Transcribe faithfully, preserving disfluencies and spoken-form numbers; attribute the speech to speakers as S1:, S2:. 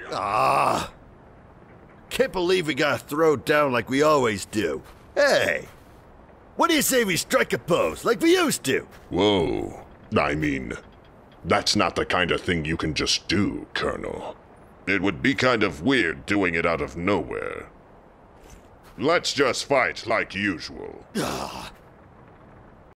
S1: Ah! Can't believe we gotta throw down like we always do. Hey! What do you say we strike a pose, like we used to?
S2: Whoa. I mean, that's not the kind of thing you can just do, Colonel. It would be kind of weird doing it out of nowhere. Let's just fight like usual.
S1: Ah,